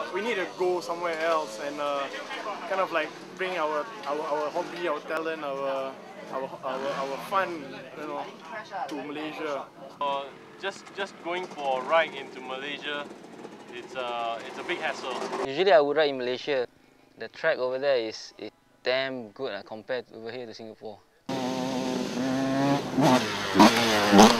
we need to go somewhere else and kind of like bring our hobby, our talent, our fun, you know, to Malaysia. Just going for a ride into Malaysia, it's a big hassle. Usually I would ride in Malaysia. The track over there is damn good compared to over here to Singapore.